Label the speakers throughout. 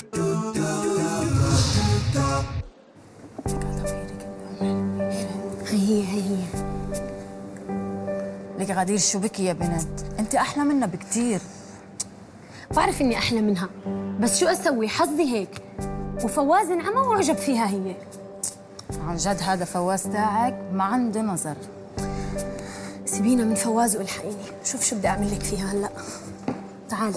Speaker 1: هي لك غدير، شو بكي يا بنت؟ انت احلى منها بكتير.
Speaker 2: بعرف اني احلى منها، بس شو اسوي؟ حظي هيك. وفواز انعمى وعجب فيها هي.
Speaker 1: عن جد هذا فواز تاعك ما عنده نظر.
Speaker 2: سيبينا من فواز والحقيني، شوف شو بدي اعمل لك فيها هلا. تعالي.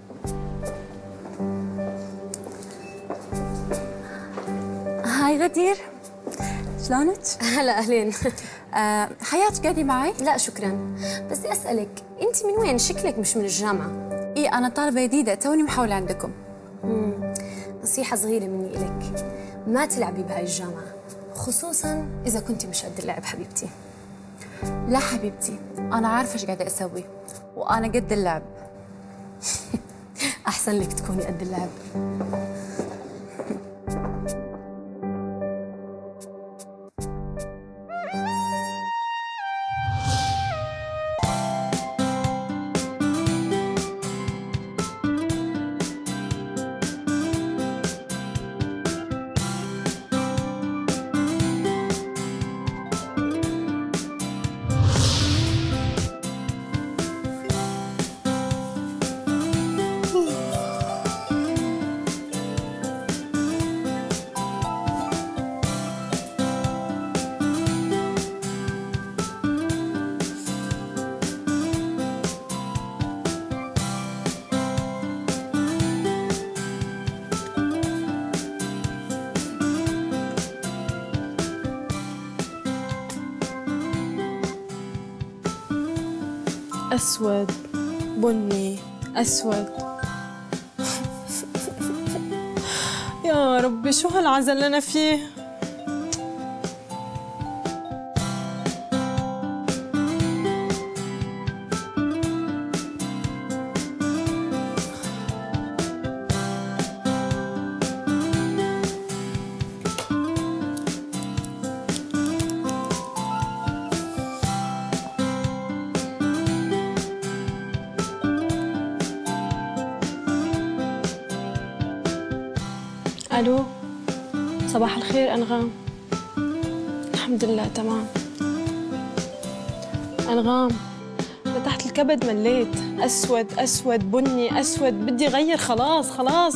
Speaker 3: هاي غدير، شلونك؟
Speaker 2: هلا اهلين.
Speaker 3: حياتك قاعدة معي؟
Speaker 2: لا شكرا، بس بدي اسالك انت من وين؟ شكلك مش من الجامعه.
Speaker 3: ايه انا طالبة جديدة، توني محاولة عندكم.
Speaker 2: نصيحه صغيره مني الك، ما تلعبي بهاي الجامعه، خصوصا اذا كنت مش قد اللعب حبيبتي.
Speaker 3: لا حبيبتي، انا عارفة ايش قاعدة اسوي وانا قد اللعب.
Speaker 2: احسن لك تكوني قد اللعب.
Speaker 4: أسود بني أسود. يا ربي شو هالعزل اللي أنا فيه؟ ألو، صباح الخير أنغام. الحمد لله تمام. أنغام فتحت الكبد مليت، أسود أسود بني أسود، بدي أغير خلاص خلاص.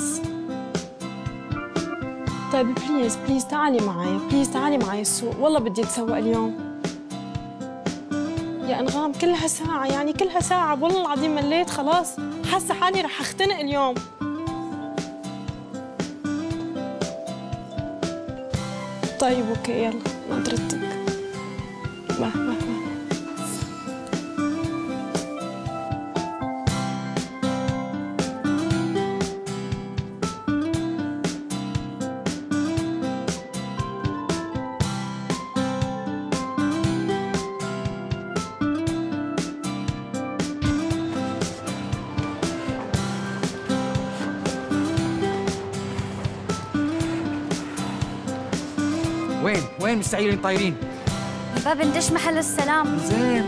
Speaker 4: طيب بليز بليز تعالي معي، بليز تعالي معي السوق، والله بدي أتسوق اليوم. يا أنغام كلها ساعة، يعني كلها ساعة، والله العظيم مليت خلاص، حاسة حالي رح أختنق اليوم. طيب اوكي يلا ناطرتك. باي باي باي.
Speaker 5: وين مستعيرين طايرين؟
Speaker 3: الباب ندش محل السلام.
Speaker 5: زين.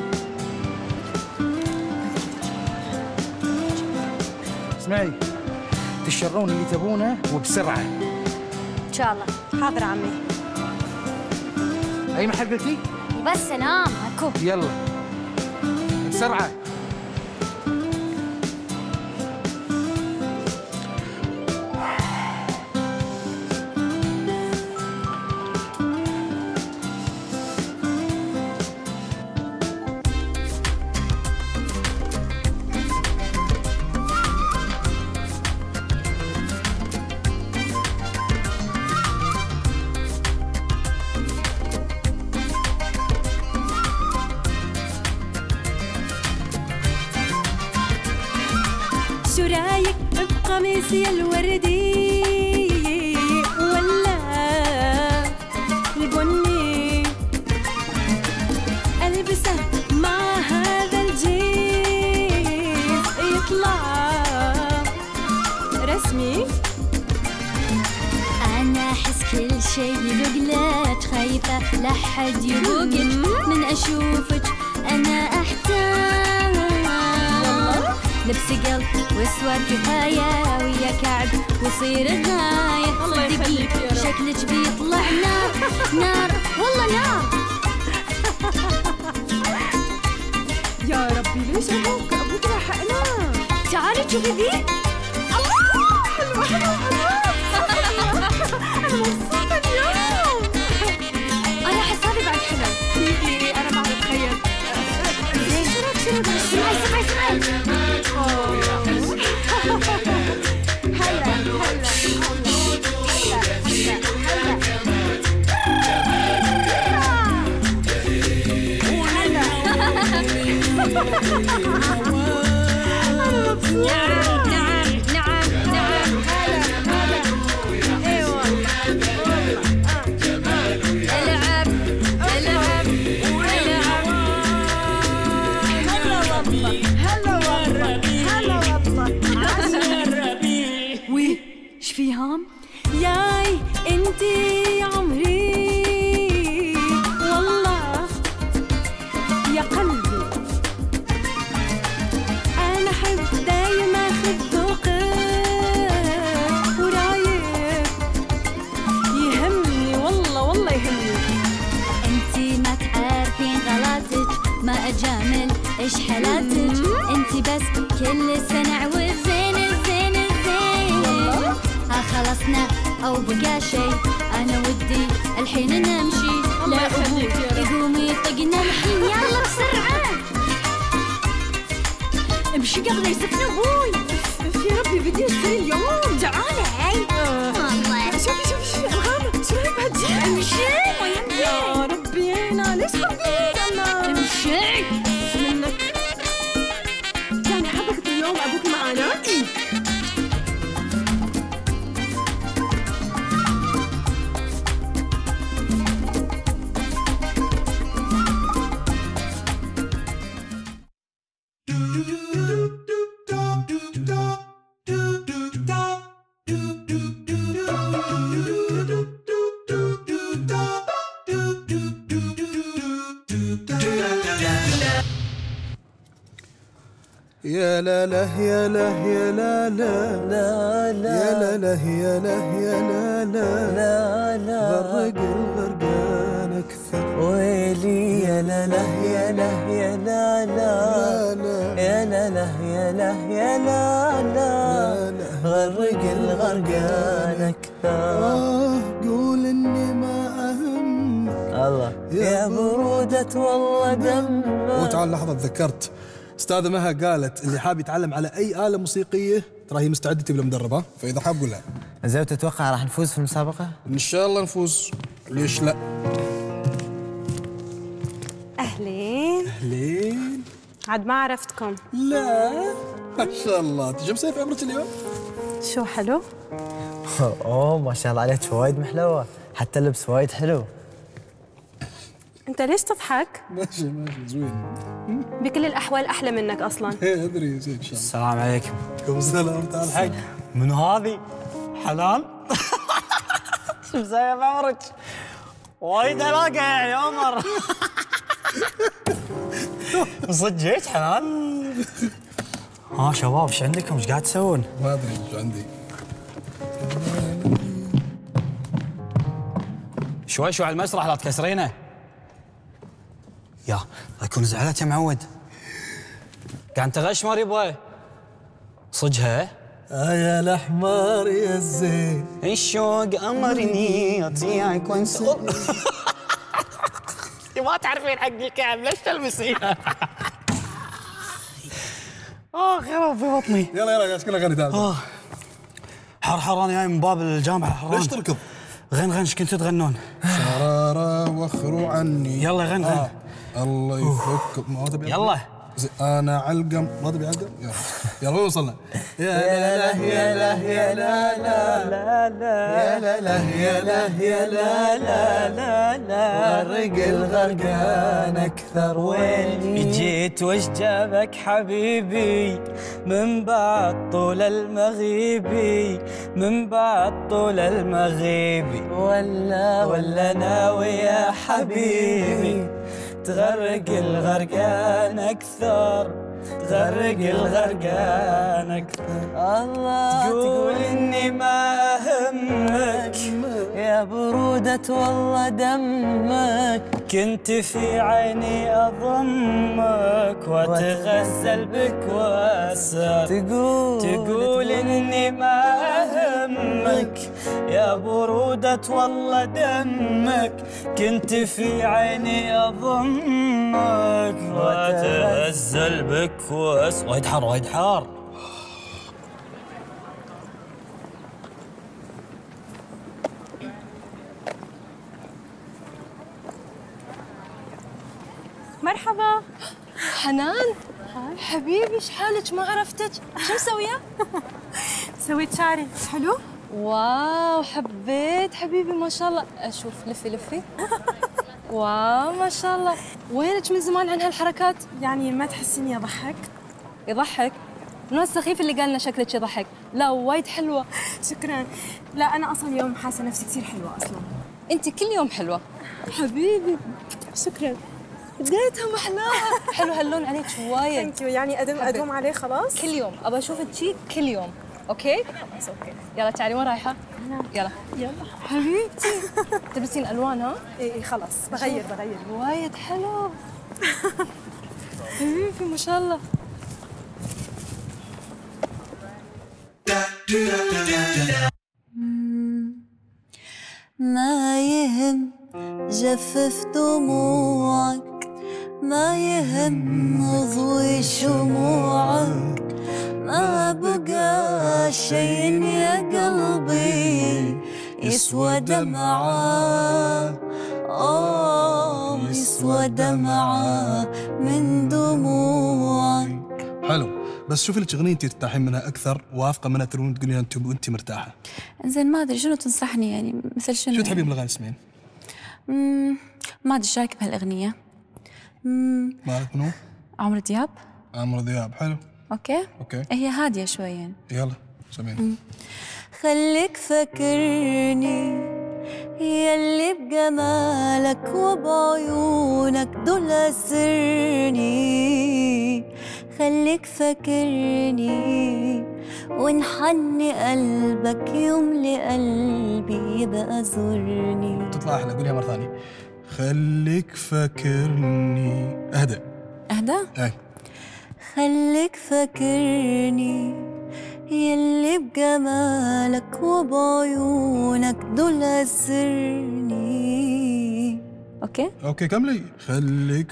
Speaker 5: اسمعي، تشرون اللي تبونه وبسرعة.
Speaker 3: إن شاء الله.
Speaker 2: حاضر عمي.
Speaker 5: أي محل قلتي؟
Speaker 3: بس سلام اكو.
Speaker 5: يلا بسرعة.
Speaker 6: شو رايك بقميصي الوردي ولا البني؟ البسه مع هذا الجيب يطلع رسمي.
Speaker 7: أنا أحس كل شي بقلك، خايفة لحد يبوقك من أشوفك، أنا أحتاج لبس قلب واسود كفاية، ويا كعب يصير غاية.
Speaker 4: الله يخليك يا رب.
Speaker 7: شكلك بيطلع نار نار والله نار.
Speaker 4: يا ربي ليش ابوك لاحقنا.
Speaker 7: تعالي شوفي ذي.
Speaker 4: الله حلوة حلوة حلوة. أنا مبسوطة اليوم.
Speaker 7: أنا حسابي بعد حلو.
Speaker 4: أنا ما بتخيل.
Speaker 7: سمعي سمعي سمعي.
Speaker 6: ياي انتي عمري والله يا قلبي. انا احب دايما اخذ ذوقك ورايك يهمني والله يهمني.
Speaker 7: انتي ما تعرفين غلاتك ما اجامل ايش حالاتك. انتي بس كل سنة والزين الزين الزين. خلصنا او بقى شيء انا ودي الحين نمشي. لا ابوك يقوم يطقنا الحين يلا بسرعة امشي قبل يسفنا ابوي.
Speaker 4: يا ربي بدي اشتري اليوم.
Speaker 7: تعالي والله
Speaker 4: شوفي الغامة شو هيك بهالجيب.
Speaker 7: امشي
Speaker 4: يا ربي انا ليش حبيت
Speaker 7: امشي
Speaker 4: منك. يعني حبكت اليوم ابوك معانا.
Speaker 8: يا لا لا يا لا يا لا لا لا يا لا لا يا لا يا لا لا لا غرق الغرقان اكثر
Speaker 9: ويلي يا لا لا يا لا يا لا لا يا لا لا يا لا يا لا لا غرق الغرقان اكثر.
Speaker 8: قول اني ما اهمك
Speaker 9: الله يا برودة والله دمك.
Speaker 8: وتعال لحظة تذكرت استاذة مها قالت اللي حاب يتعلم على اي آلة موسيقية ترى هي مستعدة تجيب له مدربة، فإذا حاب قول لها.
Speaker 9: زين وتتوقع راح نفوز في المسابقة؟
Speaker 8: إن شاء الله نفوز، ليش لا؟
Speaker 4: أهلين
Speaker 8: أهلين.
Speaker 4: عاد ما عرفتكم.
Speaker 8: لا ما شاء الله، تجي مسوي في عمرك اليوم؟
Speaker 4: شو حلو؟
Speaker 9: اوه ما شاء الله عليك وايد محلوة، حتى اللبس وايد حلو.
Speaker 4: أنت ليش تضحك؟
Speaker 8: ماشي زوين.
Speaker 4: بكل الأحوال أحلى منك أصلاً.
Speaker 8: إيه أدري زين إن شاء الله.
Speaker 9: السلام عليكم.
Speaker 8: عليكم السلام. تعال حق.
Speaker 9: منو هذه؟ حنان؟ شو مسوية بعمرك؟ وايد علاقة يعني عمر. صدق هيك حنان؟ ها شباب ايش عندكم؟ ايش قاعد تسوون؟
Speaker 8: ما أدري ايش عندي.
Speaker 9: شوي على المسرح لا تكسرينه. يا اكون زعلت يا معود. قاعد تغشمر يبا. صجها؟
Speaker 8: يا الأحمر يا الزين.
Speaker 9: الشوق أمرني أطيعك وانسى. ما تعرفين حق الكعب ليش تلبسيها؟ خرب في بطني.
Speaker 8: يلا كلها غني تعال.
Speaker 9: حر انا جاي من باب الجامعة حران.
Speaker 8: ليش تركض؟
Speaker 9: غن ايش كنتوا تغنون؟
Speaker 8: شرارة وخروا عني.
Speaker 9: يلا غن.
Speaker 8: الله يفك. ما تبي
Speaker 9: يلا.
Speaker 8: انا علقم. ما تبي علقم؟ يلا وين وصلنا؟
Speaker 9: يا لا يا لا يا لا لا لا يا لا يا لا يا لا لا لا غرق الغرقان اكثر. وين جيت وش جابك حبيبي من بعد طول المغيبي من بعد طول المغيبي ولا ناوي يا حبيبي تغرق الغرقان أكثر تغرق الغرقان أكثر. الله تقول إني ما يا برودة والله دمك، كنت في عيني أضمك وأتغزل بك وأسى، تقول إني ما أهمك، يا برودة والله دمك، كنت في عيني أضمك وأتغزل بك وأسى. وايد حار وايد حار.
Speaker 4: مرحبا
Speaker 2: حنان حبيبي، شحالك ما عرفتك، شو مسوية؟
Speaker 4: سويت شعري حلو؟
Speaker 2: واو حبيت حبيبي ما شاء الله. أشوف لفي واو ما شاء الله. وينك من زمان عن هالحركات؟
Speaker 4: يعني ما تحسيني أضحك؟
Speaker 2: يضحك؟ من السخيف اللي قالنا شكلك يضحك. لا وايد حلوة.
Speaker 4: شكراً. لا أنا أصلاً اليوم حاسة نفسي كثير حلوة أصلاً.
Speaker 2: أنت كل يوم حلوة حبيبي.
Speaker 4: شكراً.
Speaker 2: بدايتها محلاها. حلو هاللون عليك وايد.
Speaker 4: ثانك يو. يعني أدوم عليه خلاص؟
Speaker 2: كل يوم أبغى أشوفك شي كل يوم. أوكي؟
Speaker 4: بس أوكي.
Speaker 2: يلا تعالي وين رايحة؟ يلا حبيبتي. تلبسين ألوان ها؟
Speaker 4: إيه خلاص بغير.
Speaker 2: وايد حلو. حبيبي ما شاء الله.
Speaker 10: ما يهم جفف دموعك، ما يهم ضوي شموعك، ما بقى شيء يا قلبي يسوى دمعة، يسوى دمعة من دموعك.
Speaker 8: حلو، بس شوفي لك اغنيه انت ترتاحين منها اكثر، واثقه منها تقولين انت وانت مرتاحه.
Speaker 3: انزين ما ادري شنو تنصحني يعني، مثل شنو؟
Speaker 8: شو تحبين من الاغاني تسمعين؟
Speaker 3: ما ادري ايش رايك بهالاغنيه؟
Speaker 8: مالك منو؟
Speaker 3: عمرو دياب.
Speaker 8: عمرو دياب حلو.
Speaker 3: اوكي هي هاديه شوي يعني.
Speaker 8: يلا سمعين.
Speaker 10: خليك فاكرني يلي بجمالك وبعيونك دول أسرني، خليك فاكرني ونحني قلبك يوم لقلبي يبقى زورني.
Speaker 8: تطلع أحلى، قوليها مرة ثانية. خليك فاكرني. أهدى أي.
Speaker 10: خليك فاكرني يلي بجمالك وبعيونك دول أسرني.
Speaker 8: اوكي كملي. خليك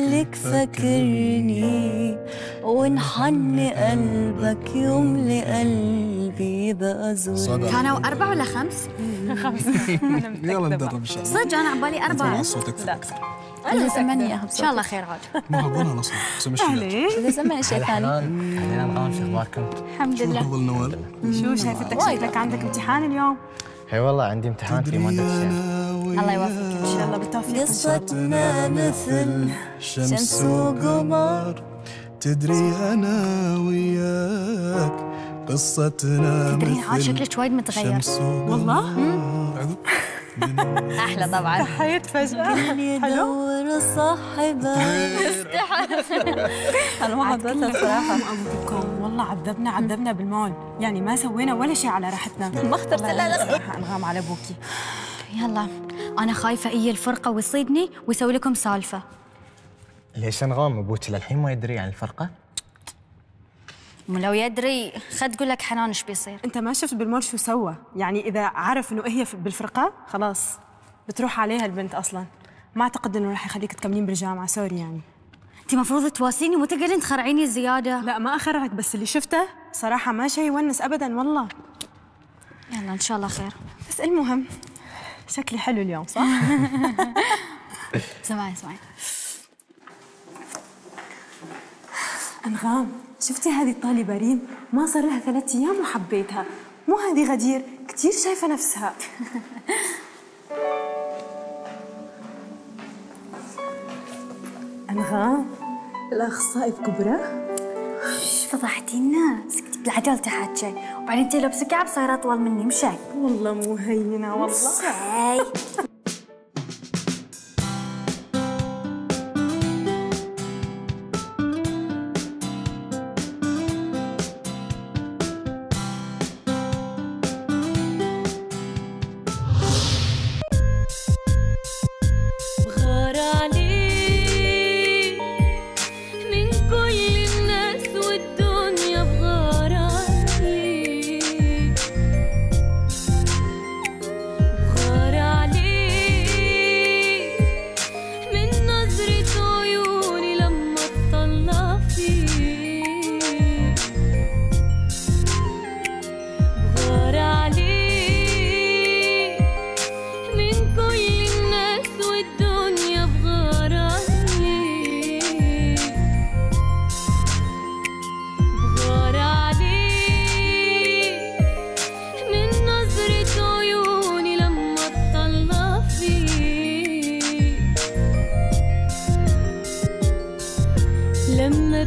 Speaker 10: فاكرني ونحني قلبك يوم لقلبي يبقى زورني.
Speaker 1: كانوا 4 ولا 5؟
Speaker 4: 5.
Speaker 8: يلا ندرب ان شاء الله.
Speaker 1: صدق انا على بالي 4.
Speaker 8: صوتك اكثر.
Speaker 3: إذا سمعني
Speaker 1: ان شاء الله خير عاد.
Speaker 8: ما هبونها اصلا.
Speaker 3: إذا سمعني شيء ثاني.
Speaker 9: أهلين أنغام، شو أخباركم؟
Speaker 3: الحمد لله.
Speaker 8: شو نوال؟
Speaker 4: شو شايفتك شكلك عندك امتحان اليوم؟
Speaker 9: اي والله عندي امتحان في مادة الشعر.
Speaker 1: الله يوفقك
Speaker 4: ان شاء الله بالتوفيق.
Speaker 10: قصتنا مثل
Speaker 8: شمس وقمر، تدري أنا وياك قصتنا
Speaker 1: تدري
Speaker 8: مثل
Speaker 1: عاد شكلك وايد متغير.
Speaker 8: شمس وقمر.
Speaker 4: والله؟
Speaker 1: احلى طبعا.
Speaker 4: حيت فجأة.
Speaker 10: يدور صاحبها.
Speaker 3: انا ما حضرتها الصراحه.
Speaker 4: ابوكم والله عذبنا بالمول، يعني ما سوينا ولا شيء على راحتنا.
Speaker 3: ما اخترت لا
Speaker 4: صراحة انغام على ابوكي.
Speaker 1: يلا انا خايفه اي الفرقه ويصيدني ويسوي لكم سالفه.
Speaker 9: ليش أنغام أبوك للحين ما يدري عن الفرقة؟
Speaker 1: ولو يدري خد تقول لك حنان ايش بيصير.
Speaker 4: انت ما شفت بالمول شو سوى؟ يعني اذا عرف انه هي بالفرقه خلاص بتروح عليها البنت اصلا. ما اعتقد انه راح يخليك تكملين بالجامعه، سوري يعني.
Speaker 1: انت المفروض تواسيني مو تقعدين تخرعيني زياده.
Speaker 4: لا ما اخرعك، بس اللي شفته صراحه ما شيء يونس ابدا والله.
Speaker 1: يلا ان شاء الله خير.
Speaker 4: بس المهم شكلي حلو اليوم صح؟
Speaker 1: اسمعي
Speaker 4: أنغام، شفتي هذه الطالبة ريم؟ ما صار لها 3 أيام وحبيتها. مو هذه غدير كتير شايفة نفسها. أنغام الأخصائي بكبرى.
Speaker 1: فضحتينا. سكتي بالعجل تحكي وبعدين انت لابسه كعب صايره اطول مني مشي.
Speaker 4: والله مو هينة والله.
Speaker 1: مشي.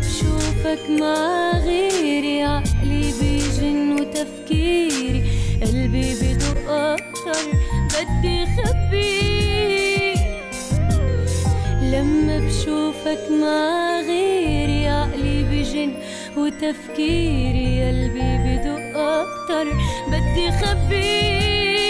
Speaker 6: بشوفك مع غيري عقلي بيجن وتفكيري قلبي بدق أكتر بدي خبيه. لما بشوفك مع غيري عقلي بيجن وتفكيري قلبي بدق أكتر بدي خبيه.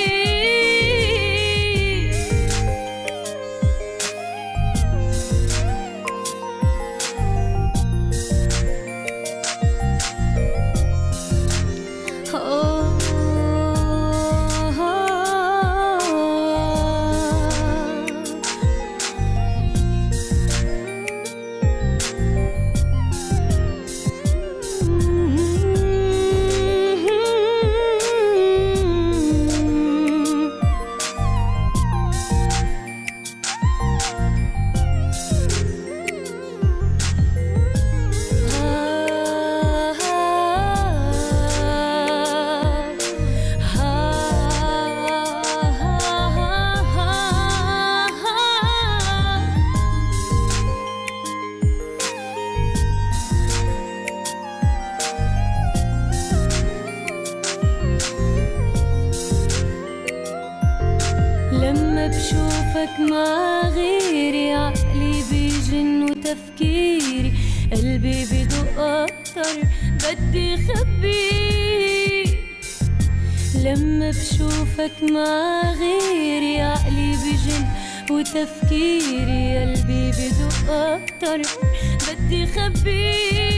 Speaker 6: لما بشوفك مع غيري عقلي بيجن وتفكيري قلبي بدق أكتر بدي خبيه. لما بشوفك مع غيري عقلي بيجن وتفكيري قلبي بدق أكتر بدي خبيه.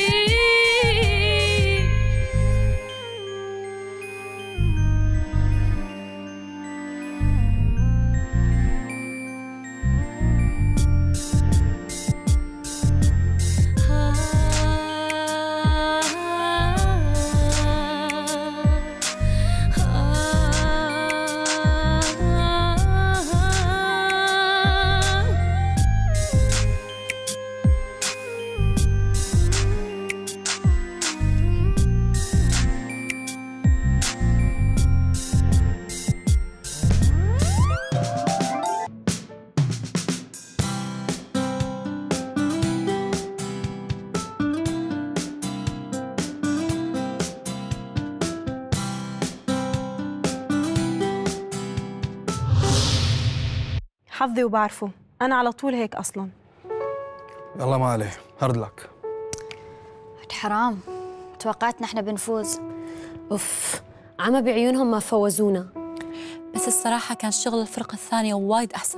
Speaker 4: حظي وبعرفه، أنا على طول هيك أصلاً.
Speaker 5: يلا ما عليه، هارد لك.
Speaker 1: حرام، توقعت نحن بنفوز.
Speaker 11: أوف، عمى بعيونهم ما فوزونا.
Speaker 3: بس الصراحة كان شغل الفرقة الثانية وايد أحسن.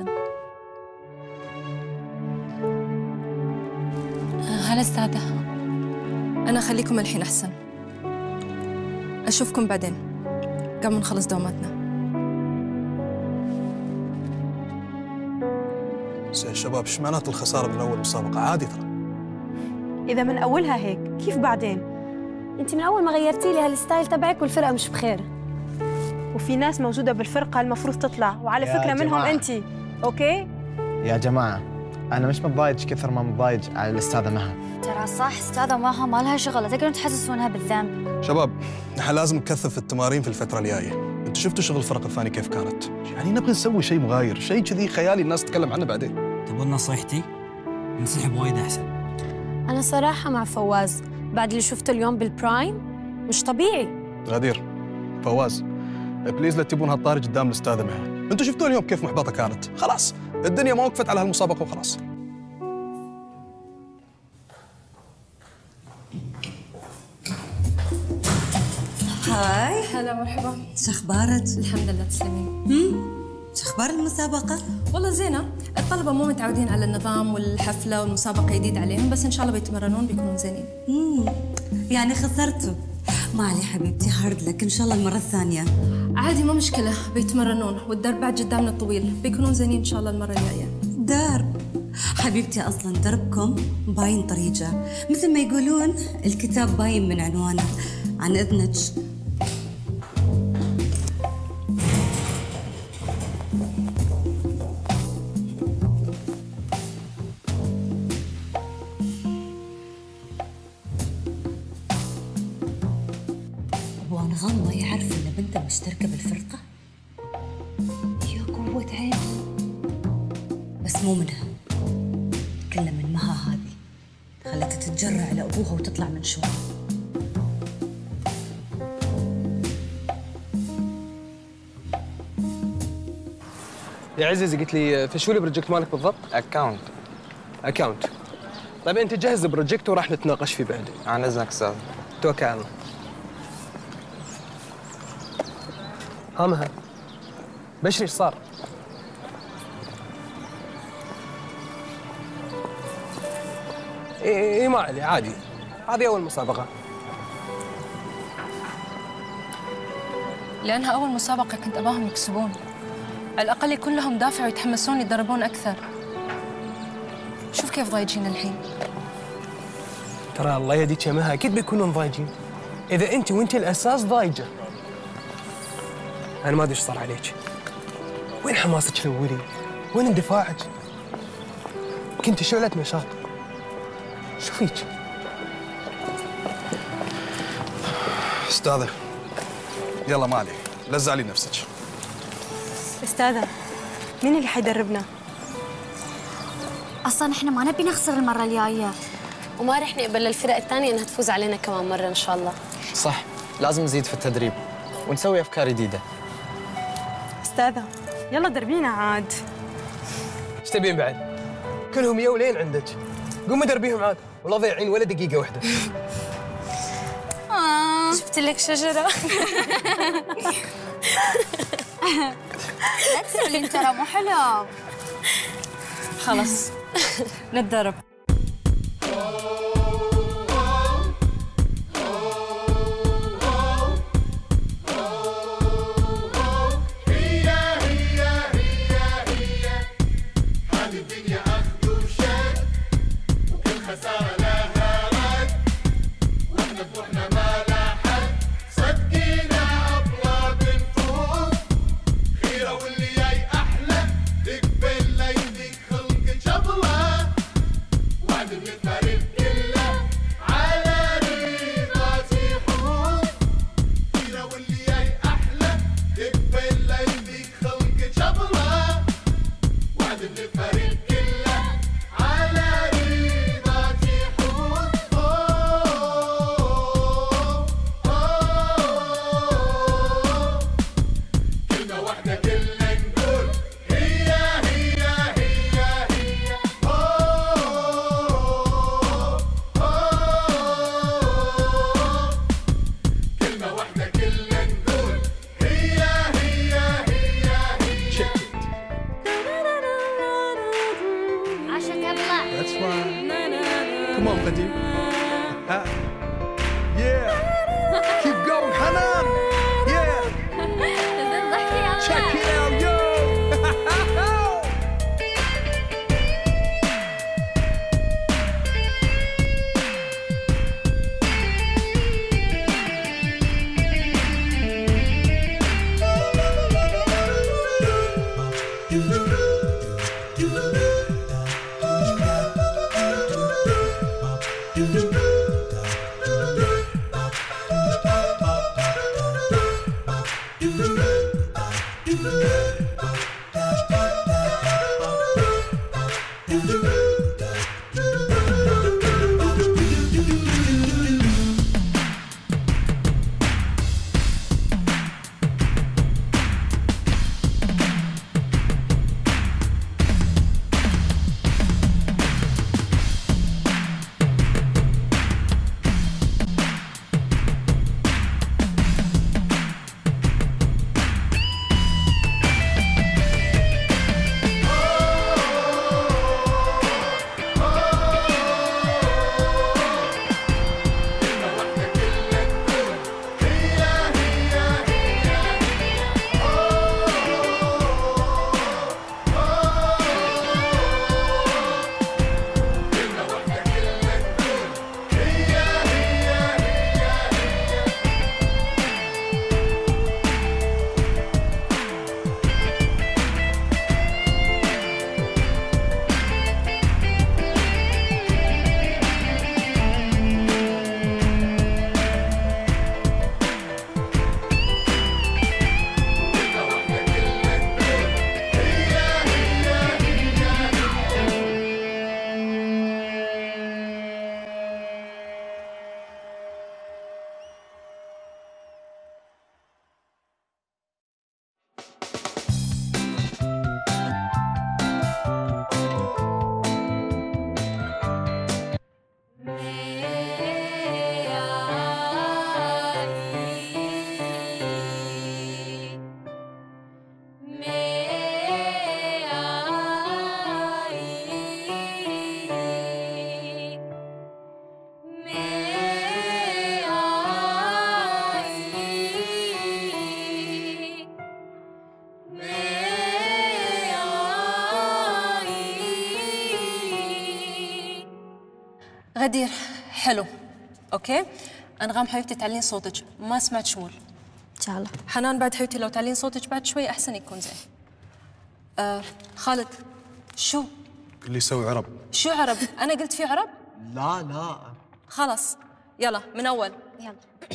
Speaker 3: هلا أستاذة،
Speaker 2: أنا أخليكم الحين أحسن. أشوفكم بعدين قبل ما نخلص دواماتنا.
Speaker 12: يا شباب ايش معناته الخسارة من أول مسابقة؟ عادي ترى.
Speaker 4: إذا من أولها هيك، كيف بعدين؟
Speaker 11: أنت من أول ما غيرتي لي هالستايل تبعك والفرقة مش بخير.
Speaker 4: وفي ناس موجودة بالفرقة المفروض تطلع، وعلى فكرة منهم أنت، أوكي؟
Speaker 13: يا جماعة أنا مش متضايج كثر ما متضايج على الأستاذة مها.
Speaker 1: ترى صح، أستاذة مها ما لها شغل، تقدرون تحسسونها بالذنب.
Speaker 12: شباب نحن لازم نكثف التمارين في الفترة الجاية. انتوا شفتوا شغل الفرقة الثانية كيف كانت؟ يعني نبغى نسوي شيء مغاير، شيء كذي خيالي الناس تتكلم عنه بعدين.
Speaker 14: تبون نصيحتي؟ ننسحب وايد أحسن.
Speaker 11: أنا صراحة مع فواز، بعد اللي شفته اليوم بالبرايم مش طبيعي.
Speaker 12: غدير، فواز، بليز لا تجيبون هالطاري قدام الأستاذة مها. انتوا شفتوا اليوم كيف محبطة كانت؟ خلاص، الدنيا ما وقفت على هالمسابقة وخلاص.
Speaker 10: هاي
Speaker 2: هلا مرحبا.
Speaker 10: شو اخبارك؟
Speaker 2: الحمد لله تسلمين.
Speaker 10: شو اخبار المسابقة؟
Speaker 2: والله زينة، الطلبة مو متعودين على النظام والحفلة والمسابقة جديد عليهم، بس ان شاء الله بيتمرنون بيكونون زينين.
Speaker 10: يعني خسرتوا. ما علي حبيبتي، هارد لك ان شاء الله المرة الثانية.
Speaker 2: عادي مو مشكلة، بيتمرنون والدرب بعد قدامنا طويل، بيكونون زينين ان شاء الله المرة الجاية.
Speaker 10: درب حبيبتي، اصلا دربكم باين طريقة، مثل ما يقولون الكتاب باين من عنوانه. عن اذنك. ابو انغام ما يعرف ان بنته مشتركة بالفرقة؟ يا قوة عين. بس مو منها، كلها من مها هذه، خلتها تجرع على ابوها وتطلع من شغل.
Speaker 15: يا عزيزي قلت لي في شو البروجكت مالك بالضبط؟ اكاونت. طيب انت جهز البروجكت وراح نتناقش فيه بعدين.
Speaker 13: عن اذنك استاذ.
Speaker 15: توكل على الله. ها مها بشري ايش صار؟ ايه ما علي عادي، هذه اول مسابقة.
Speaker 2: لأنها أول مسابقة كنت أباهم يكسبون، على الأقل يكون لهم دافع ويتحمسون يتدربون أكثر. شوف كيف ضايجين الحين.
Speaker 15: ترى الله يهديك يا مها اكيد بيكونون ضايجين. اذا انت الاساس ضايجه. انا ما ادري ايش صار عليك. وين حماسك الاولي؟ وين اندفاعك؟ كنت شعلة نشاط. شو فيك؟
Speaker 12: استاذه يلا ما عليك، لا تزعلي نفسك.
Speaker 4: استاذة مين اللي حيدربنا؟
Speaker 1: اصلا احنا ما نبي نخسر المره الجايه،
Speaker 11: وما رح نقبل للفرق الثانيه انها تفوز علينا كمان مره ان شاء الله.
Speaker 13: صح، لازم نزيد في التدريب ونسوي افكار جديده.
Speaker 4: استاذة يلا دربينا عاد.
Speaker 15: ايش تبين بعد؟ كلهم يا ولين عندك. قومي دربيهم عاد، والله ضايعين ولا دقيقه واحده.
Speaker 11: جبت لك شجره.
Speaker 1: لا تسألين ترى مو حلو.
Speaker 2: خلاص نتدرب. غدير حلو. اوكي انغام حبيبتي تعلين صوتك، ما سمعت شمول.
Speaker 11: ان شاء الله.
Speaker 2: حنان بعد حبيبتي لو تعلين صوتك بعد شوي احسن يكون زين. خالد شو؟
Speaker 12: اللي يسوي عرب.
Speaker 2: شو عرب؟ انا قلت في عرب؟
Speaker 13: لا
Speaker 2: خلاص يلا من اول.
Speaker 11: يلا.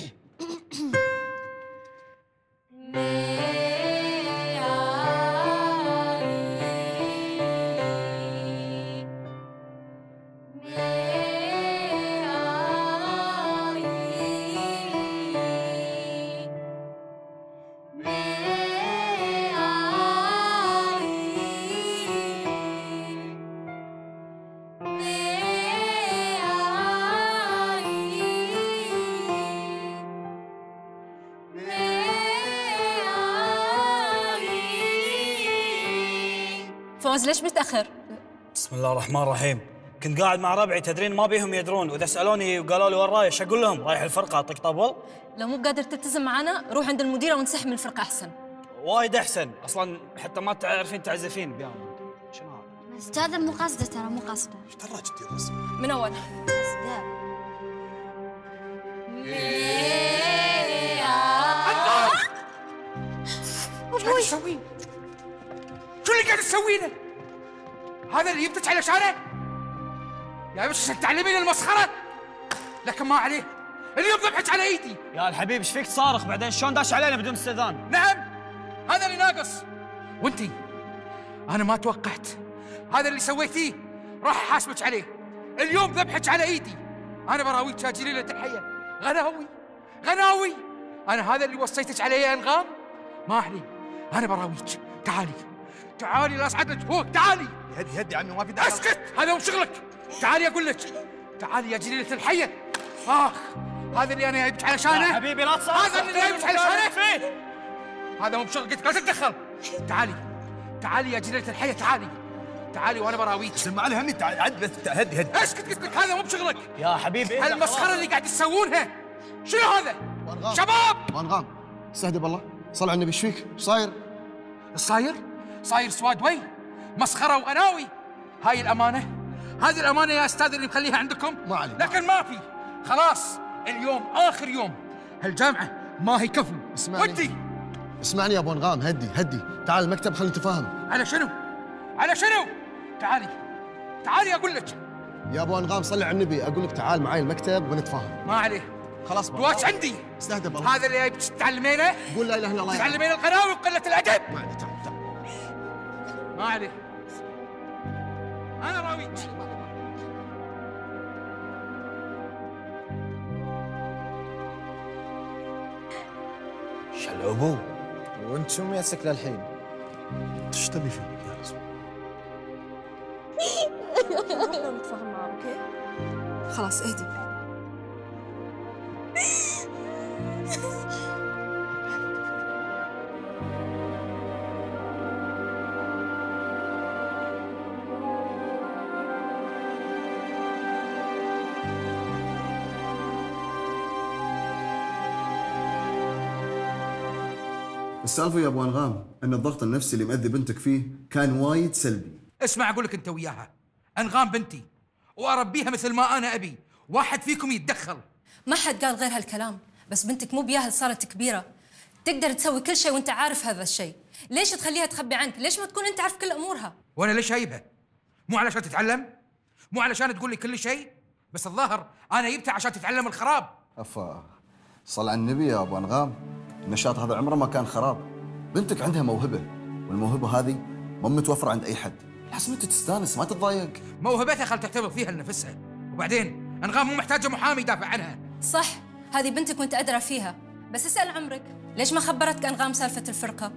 Speaker 2: فوز ليش متأخر؟
Speaker 14: بسم الله الرحمن الرحيم. كنت قاعد مع ربعي تدرين ما بيهم يدرون، واذا سالوني وقالوا لي وين رايح ايش اقول لهم؟ رايح الفرقه اعطيك طبل؟
Speaker 2: لو مو قادر تلتزم معنا روح عند المديره وانسحب من الفرقه احسن.
Speaker 14: وايد احسن، اصلا حتى ما تعرفين تعزفين بيانو. شنو هذا؟
Speaker 7: استاذه مو قصده، ترى مو قصده.
Speaker 12: ايش دراجة يا راسي؟
Speaker 2: من اول.
Speaker 16: وش قاعد تسوين؟ شو اللي قاعد تسوينه؟ هذا اللي جبتك علشانه؟ يا بس عشان تعلمين المسخرة؟ لكن ما عليه، اليوم ذبحك على ايدي.
Speaker 14: يا الحبيب ايش فيك تصارخ بعدين شلون داش علينا بدون استئذان؟
Speaker 16: نعم، هذا اللي ناقص. وانتي انا ما توقعت هذا اللي سويتيه راح احاسبك عليه. اليوم ذبحك على ايدي. انا براويك يا جليلة الحية. غناوي انا هذا اللي وصيتك عليه يا انغام. ما عليه، انا براويك. تعالي لا اصعد فوق. تعالي.
Speaker 12: هدي عمي ما في داعي.
Speaker 16: اسكت، هذا مو شغلك. تعالي اقول لك. تعالي يا جليلة الحية. هذا اللي انا جايبك علشانه.
Speaker 14: يا حبيبي لا تصارخ.
Speaker 16: هذا اللي جايبك علشانه. هذا مو بشغل، قلت لا تتدخل. تعالي يا جليلة الحية. تعالي وانا براويك.
Speaker 12: سمع لي همي. تعال هدي.
Speaker 16: اسكت قلت لك، هذا مو بشغلك.
Speaker 14: يا حبيبي
Speaker 16: هالمسخرة اللي قاعد تسوونها شنو هذا؟ شباب
Speaker 17: وانغام استهدى بالله، صل على النبي. ايش فيك؟ ايش صاير؟
Speaker 16: صاير سواد وين؟ مسخرة وغناوي. هاي الأمانة، هذه الأمانة يا أستاذ اللي مخليها عندكم.
Speaker 17: ما علي.
Speaker 16: لكن ما في، خلاص اليوم آخر يوم. هالجامعة ما هي كفو.
Speaker 17: اسمعني يا ابو انغام. هدي. تعال المكتب خلينا نتفاهم.
Speaker 16: على شنو؟ تعالي أقول لك.
Speaker 17: يا ابو انغام صلي على النبي، اقول لك تعال معي المكتب ونتفاهم.
Speaker 16: ما عليه.
Speaker 17: خلاص
Speaker 16: دواش عندي.
Speaker 17: استهدى بالله.
Speaker 16: هذا اللي جايبك تتعلمينه.
Speaker 17: قول لا اله الا الله.
Speaker 16: تتعلمين الغناوي وقلة الأدب.
Speaker 17: ما عليه. تعال.
Speaker 16: ما عليه. أنا راويك.
Speaker 13: شلعبو.
Speaker 17: وانت شو ميسك للحين؟
Speaker 12: ايش تبي فيك يا رزق؟
Speaker 2: نتفاهم معاه اوكي؟ خلاص اهدي.
Speaker 17: السالفه يا ابو انغام ان الضغط النفسي اللي مأذي بنتك فيه كان وايد سلبي.
Speaker 16: اسمع اقول لك انت وياها، انغام بنتي واربيها مثل ما انا ابي، واحد فيكم يتدخل.
Speaker 2: ما حد قال غير هالكلام، بس بنتك مو بياهل صارت كبيره، تقدر تسوي كل شيء وانت عارف هذا الشيء، ليش تخليها تخبي عنك؟ ليش ما تكون انت عارف كل امورها؟
Speaker 16: وانا ليش جايبها؟ مو علشان تتعلم؟ مو علشان تقول لي كل شيء؟ بس الظاهر انا جبتها عشان تتعلم الخراب.
Speaker 17: افا صل على النبي يا ابو انغام، النشاط هذا عمره ما كان خراب. بنتك عندها موهبه، والموهبه هذه مو متوفره عند اي حد. لازم انت تستانس ما تتضايق.
Speaker 16: موهبتها خل تعتبر فيها لنفسها، وبعدين انغام مو محتاجه محامي يدافع عنها.
Speaker 2: صح، هذه بنتك وانت ادرى فيها، بس اسال عمرك، ليش ما خبرتك انغام سالفه الفرقه؟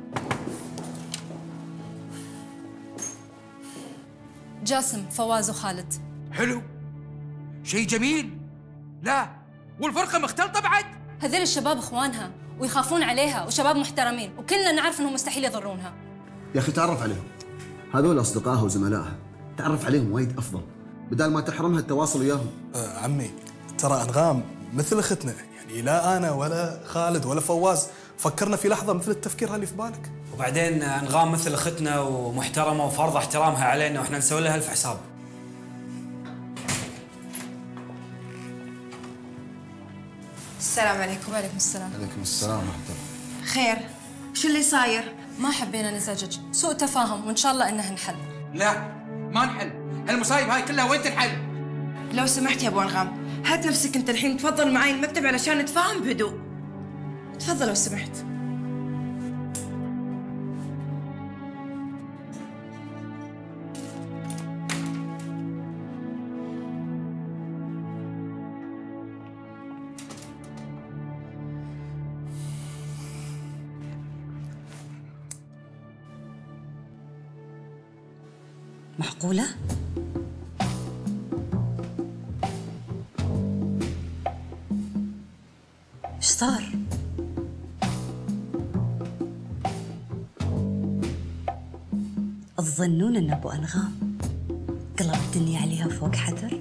Speaker 2: جاسم، فواز وخالد.
Speaker 16: حلو، شيء جميل. لا، والفرقه مختلطه بعد.
Speaker 2: هذول الشباب اخوانها ويخافون عليها وشباب محترمين، وكلنا نعرف انهم مستحيل يضرونها.
Speaker 17: يا اخي تعرف عليهم، هذول اصدقائها وزملائها، تعرف عليهم وايد افضل بدال ما تحرمها التواصل وياهم.
Speaker 12: عمي ترى انغام مثل اختنا، يعني لا انا ولا خالد ولا فواز فكرنا في لحظه مثل التفكير اللي في بالك.
Speaker 14: وبعدين انغام مثل اختنا ومحترمه وفرض احترامها علينا واحنا نسوي لها الف حساب.
Speaker 18: السلام عليكم. وعليكم السلام.
Speaker 17: عليكم السلام ورحمة الله.
Speaker 18: خير، شو اللي صاير؟
Speaker 2: ما حبينا نزعجك، سوء تفاهم وإن شاء الله إنه انحل.
Speaker 16: لا ما نحل، هالمصايب هاي كلها وين تنحل؟
Speaker 18: لو سمحت يا أبو أنغام، هات نفسك أنت الحين تفضل معي المكتب علشان نتفاهم بهدوء. تفضل لو سمحت.
Speaker 10: معقولة؟ ايش صار؟ تظنون ان ابو انغام قلب الدنيا عليها فوق حذر؟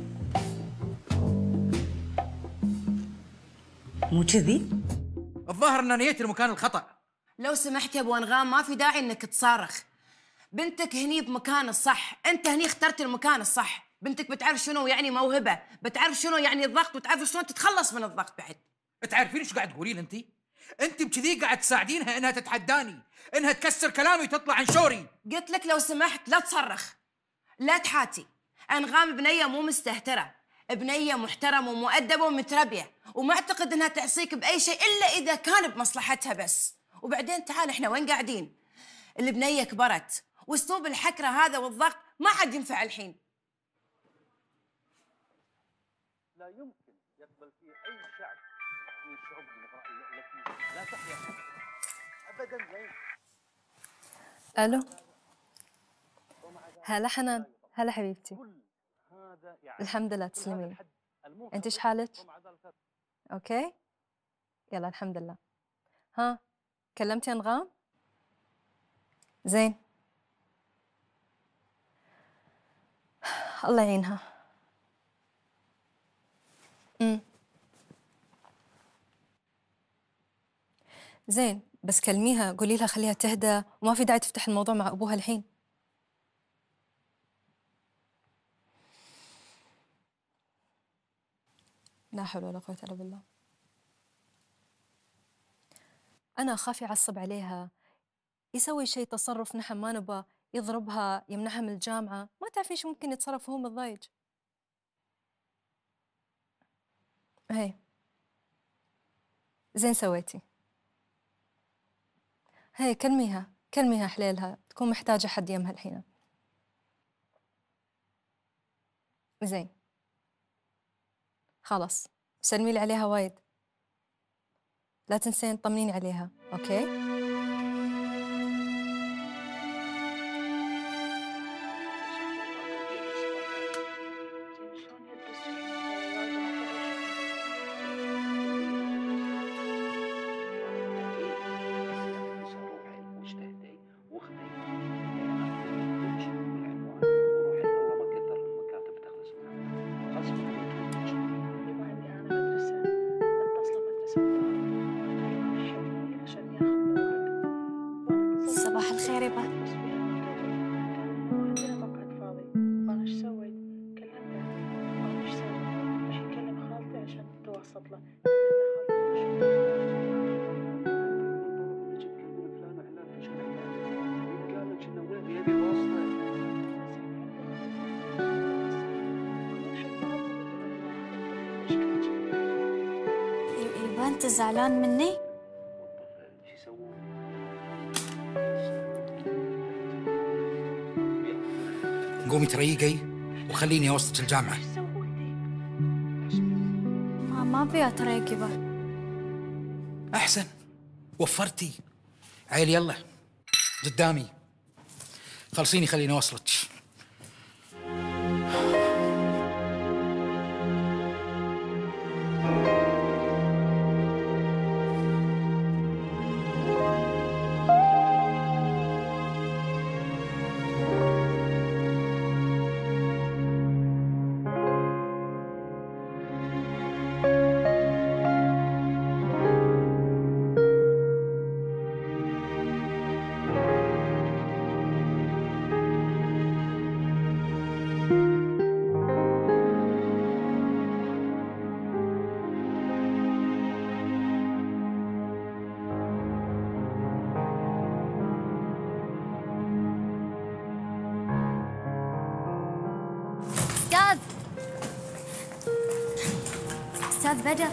Speaker 10: مو كذي؟
Speaker 16: الظاهر ان نيت المكان الخطأ.
Speaker 18: لو سمحت يا أبو أنغام، ما في داعي إنك تصارخ. بنتك هني بمكان الصح، أنت هني اخترت المكان الصح. بنتك بتعرف شنو يعني موهبة، بتعرف شنو يعني الضغط، وتعرف شلون تتخلص من الضغط بعد.
Speaker 16: تعرفين ايش قاعد تقولين انت؟ انت بكذي قاعد تساعدينها انها تتحداني، انها تكسر كلامي وتطلع عن شوري.
Speaker 18: قلت لك لو سمحت لا تصرخ، لا تحاتي. أنغام بنية مو مستهترة، بنية محترمة ومؤدبة ومتربية، وما أعتقد إنها تعصيك بأي شيء إلا إذا كان بمصلحتها بس. وبعدين تعال، إحنا وين قاعدين؟ البنية كبرت، واسلوب الحكرة هذا والضغط ما حد ينفع الحين.
Speaker 19: لا يمكن يقبل فيه أي شعب من الشعوب التي لا تحيا أبدا. زين.
Speaker 2: ألو. هلا حنان. هلا حبيبتي. الحمد لله، تسلمين. أنت إيش حالك؟ أوكي. يلا الحمد لله. ها، كلمتي أنغام؟ زين. الله يعينها. زين، بس كلميها، قولي لها خليها تهدى، وما في داعي تفتح الموضوع مع أبوها الحين. لا حول ولا قوة إلا بالله. أنا أخاف يعصب عليها، يسوي شيء تصرف نحن ما نبى، يضربها، يمنعها من الجامعة، ما تعرفين شو ممكن يتصرف وهو متضايق. هي زين سويتي. هي كلميها حليلها، تكون محتاجة حد يمها الحين. زين خلاص، سلمي لي عليها وايد، لا تنسين طمنيني عليها. اوكي.
Speaker 1: صباح الخير يبا.
Speaker 4: عندنا مقعد فاضي، فأنا ايش سويت؟ كلمته، أنا ايش سويت؟ مش يكلم خالتي عشان توسط له.
Speaker 1: يبا أنت زعلان مني؟
Speaker 16: قومي تريقي وخليني اوصلك الجامعة.
Speaker 1: ما أبي أتريق يبا.
Speaker 16: احسن، وفرتي. عيل يلا قدامي، خلصيني خليني اوصلك.
Speaker 1: أستاذ بدر.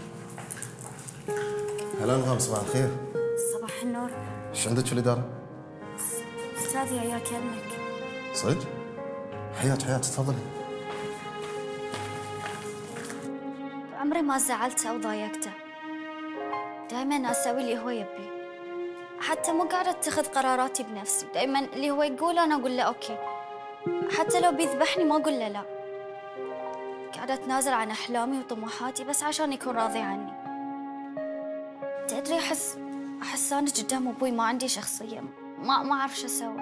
Speaker 17: هلا أنغام، صباح الخير.
Speaker 1: صباح النور.
Speaker 17: ايش عندك في الإدارة؟
Speaker 1: أستاذي عيا كلمك.
Speaker 17: صدق؟ حياك تفضلي.
Speaker 1: عمري ما زعلته أو ضايقته، دائما أسوي اللي هو يبي، حتى مو قاعدة أتخذ قراراتي بنفسي، دائما اللي هو يقول أنا أقول له أوكي، حتى لو بيذبحني ما أقول له لا. قاعدة أتنازل عن أحلامي وطموحاتي بس عشان يكون راضي عني. تدري أحس أنا قدام أبوي ما عندي شخصية، ما أعرف شو أسوي.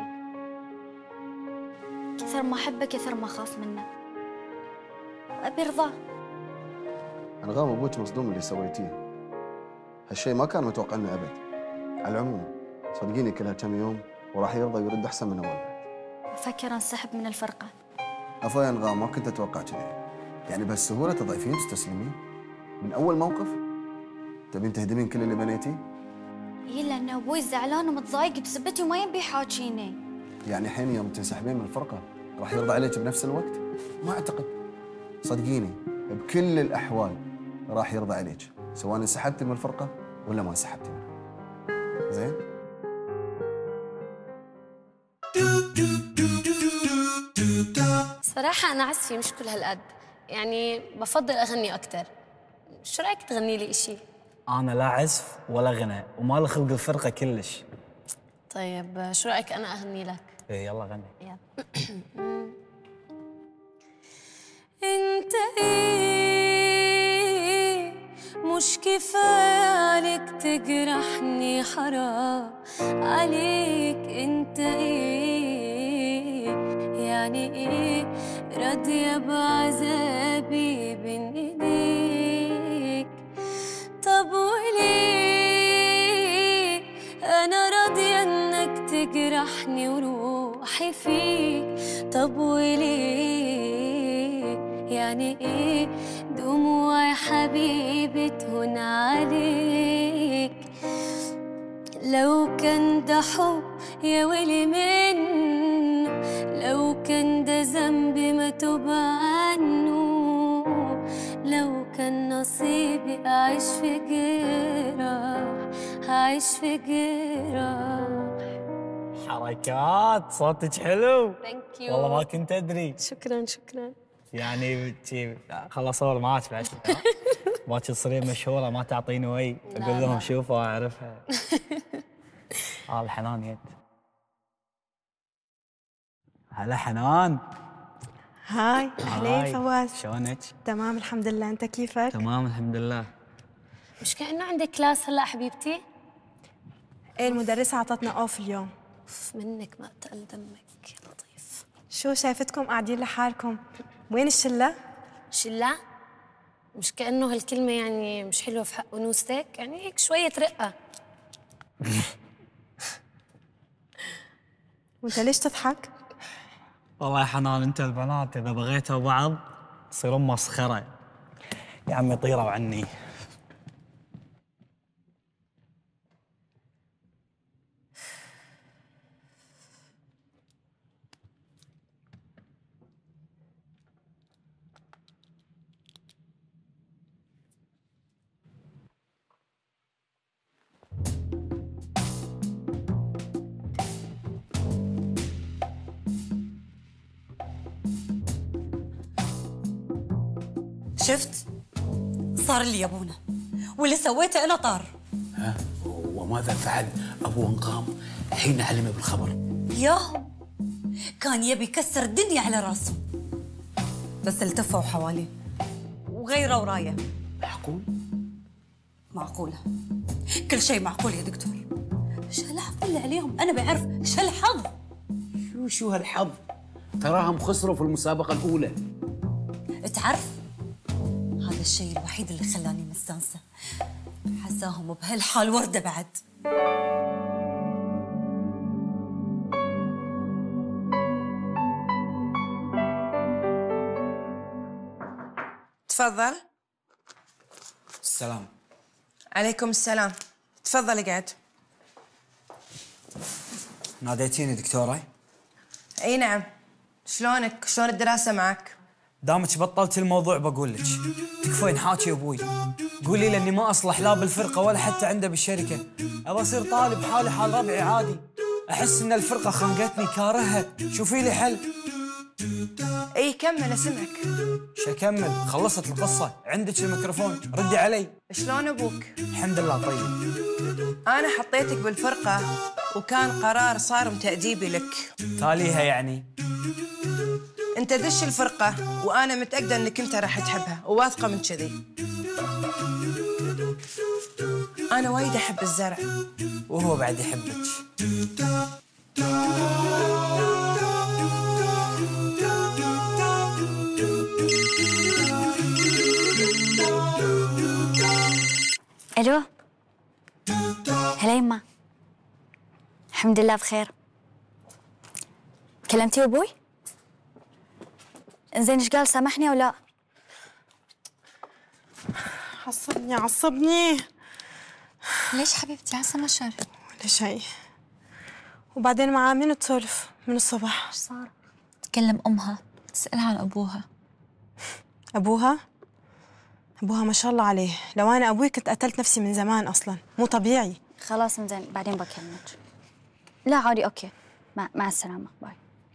Speaker 1: كثر ما أحبه كثر ما أخاف منه، وأبي رضاه.
Speaker 17: أنغام، أبوك مصدوم اللي سويتيه، هالشيء ما كان متوقعنا أبد. على العموم صدقيني كلها كم يوم وراح يرضى ويرد أحسن من أول.
Speaker 1: أفكر أنسحب من الفرقة.
Speaker 17: عفوا يا أنغام، ما كنت أتوقع كذا. يعني بهالسهولة تضعفين وتستسلمين؟ من أول موقف؟ تبين تهدمين كل اللي بنيتيه؟
Speaker 1: إيه، لأن أبوي زعلان ومتضايق بسبتي وما يبي يحاكيني. يعني
Speaker 17: الحين يوم تنسحبين من الفرقة راح يرضى عليك بنفس الوقت؟ ما أعتقد. صدقيني بكل الأحوال راح يرضى عليك، سواء انسحبتي من الفرقة ولا ما انسحبتي منها. زين؟
Speaker 11: صراحة أنا عزفي مش كل هالقد، يعني بفضل أغني أكتر. شو رأيك تغني لي إشي؟
Speaker 14: انا لا عزف ولا غنى وما لي خلق الفرقه كلش.
Speaker 11: طيب شو رأيك أنا أغني لك؟
Speaker 14: ايه يلا غني.
Speaker 11: يلا. انت ايه مش كفاية عليك تجرحني، حرام عليك. انت ايه يعني ايه راضية بعذابي بين ايديك؟ طب وليه انا راضية انك تجرحني وروحي فيك؟ طب وليه يعني ايه دموع حبيبي تهون عليك؟ لو كان ده حب يا ويلي منه، لو كان ده ذنب ما توب عنه، لو كان نصيبي أعيش في جراح، هعيش في جراح.
Speaker 14: حركات، صوتك حلو.
Speaker 11: ثانك يو.
Speaker 14: والله ما كنت ادري.
Speaker 11: شكرا.
Speaker 14: يعني خلاص اصور معاك بعد. ما تصيرين مشهوره ما تعطيني وي، اقول لهم شوفوا اعرفها. الحنان يد. هلا حنان.
Speaker 4: هاي أهلين فواز.
Speaker 14: شلونك؟
Speaker 4: تمام الحمد لله، أنت كيفك؟
Speaker 14: تمام الحمد لله.
Speaker 11: مش كأنه عندك كلاس هلا حبيبتي؟
Speaker 4: ايه المدرسة عطتنا اوف اليوم.
Speaker 11: منك ما تقل دمك يا لطيف.
Speaker 4: شو شايفتكم قاعدين لحالكم؟ وين الشلة؟
Speaker 11: شلة؟ مش كأنه هالكلمة يعني مش حلوة في حق أنوثتك، يعني هيك شوية رقة.
Speaker 4: وانت ليش تضحك؟
Speaker 14: والله يا حنان انت البنات اذا بغيتوا بعض تصيرون مسخره. يا عمي طيروا عني.
Speaker 10: شفت؟ صار اللي يبونه واللي سويته أنا طار.
Speaker 16: ها؟ وماذا فعل أبو أنغام حين علم بالخبر؟
Speaker 10: ياهو كان يبي يكسر الدنيا على راسه، بس التفوا حواليه وغيروا رايه.
Speaker 16: معقول؟
Speaker 10: معقولة، كل شيء معقول يا دكتور. ايش هالحظ اللي عليهم؟ أنا بعرف ايش هالحظ.
Speaker 16: شو هالحظ؟ تراهم خسروا في المسابقة الأولى.
Speaker 10: تعرف هذا الشيء الوحيد اللي خلاني مستانسة، حساهم بهالحال وردة بعد.
Speaker 18: تفضل.
Speaker 14: السلام.
Speaker 18: عليكم السلام. تفضل اقعد.
Speaker 14: ناديتيني دكتورة؟
Speaker 18: اي نعم. شلونك؟ شلون الدراسة معك؟
Speaker 14: دامك بطلت الموضوع بقول لك تكفين حاكي ابوي. قولي له اني ما اصلح لا بالفرقه ولا حتى عنده بالشركه. ابى اصير طالب حالي حال ربعي عادي. احس ان الفرقه خنقتني كارهها. شوفي لي حل.
Speaker 18: اي كمل اسمعك.
Speaker 14: شو اكمل؟ خلصت القصه. عندك الميكروفون ردي علي.
Speaker 18: شلون ابوك؟
Speaker 14: الحمد لله طيب.
Speaker 18: انا حطيتك بالفرقه وكان قرار صارم تأديبي لك.
Speaker 14: تاليها يعني؟
Speaker 18: انت دش الفرقه وانا متاكده انك انت راح تحبها وواثقه من كذي. انا وايد احب الزرع
Speaker 14: وهو بعد يحبك.
Speaker 1: الو هلا يما. الحمد لله بخير. كلمتي ابوي؟ زين ايش قال؟ سامحني او لا؟
Speaker 4: عصبني.
Speaker 3: ليش حبيبتي؟ عسى ما شر.
Speaker 4: ولا شيء. وبعدين معاه مين تسولف من الصبح؟
Speaker 3: ايش صار؟ تكلم امها تسألها عن ابوها.
Speaker 4: ابوها ما شاء الله عليه. لو انا ابوي كنت قتلت نفسي من زمان اصلا. مو طبيعي.
Speaker 1: خلاص زين بعدين بكلمك. لا عادي اوكي. مع السلامه باي.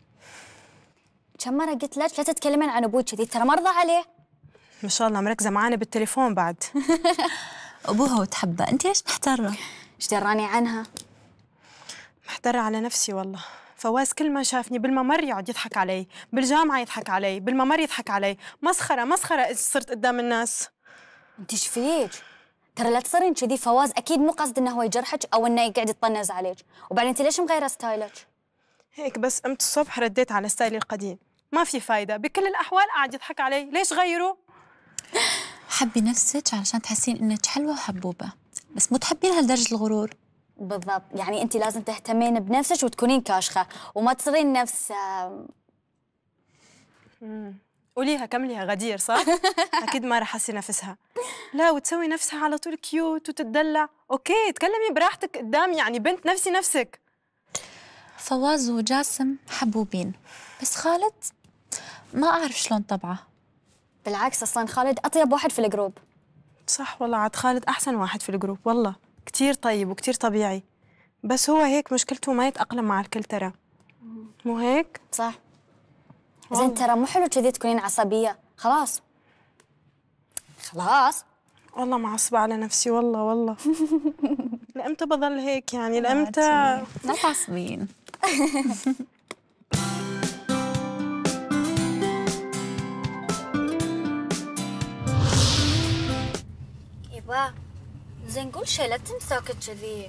Speaker 1: كم مرة قلت لك لا تتكلمين عن ابوك كذي، ترى مرضى عليه.
Speaker 4: ما شاء الله مركزة معانا بالتليفون بعد.
Speaker 3: ابوها وتحبه، انت ليش محترة؟
Speaker 1: ايش دراني عنها؟
Speaker 4: محترة على نفسي والله. فواز كل ما شافني بالممر يقعد يضحك علي، بالجامعة يضحك علي، بالممر يضحك علي. مسخرة صرت قدام الناس.
Speaker 1: انت ايش فيك؟ ترى لا تصيرين كذي. فواز اكيد مو قصد انه هو يجرحك او انه يقعد يطنز عليك. وبعدين انت ليش مغيرة ستايلك؟
Speaker 4: هيك بس قمت الصبح رديت على ستايلي القديم. ما في فايدة، بكل الأحوال قاعد يضحك علي. ليش غيره؟
Speaker 3: حبي نفسك علشان تحسين إنك حلوة وحبوبة، بس مو تحبين هالدرجة الغرور.
Speaker 1: بالضبط، يعني أنت لازم تهتمين بنفسك وتكونين كاشخة وما تصيرين نفس
Speaker 4: قوليها كمليها غدير صح؟ أكيد ما رح أحسي نفسها. لا وتسوي نفسها على طول كيوت وتتدلع. أوكي تكلمي براحتك قدامي، يعني بنت نفسك.
Speaker 3: فواز وجاسم حبوبين، بس خالد ما أعرف شلون طبعه.
Speaker 1: بالعكس أصلاً خالد أطيب واحد في الجروب.
Speaker 4: صح والله، عاد خالد أحسن واحد في الجروب والله. كتير طيب وكتير طبيعي، بس هو هيك مشكلته ما يتأقلم مع الكل. ترى مو هيك؟
Speaker 1: صح. زين ترى مو حلو كذي تكونين عصبية. خلاص
Speaker 4: والله معصبة على نفسي والله. لأمتى بضل هيك يعني؟ لأمتى؟
Speaker 3: لا تعصبين.
Speaker 1: يبا زين قول شي، لا تمساكت كذي.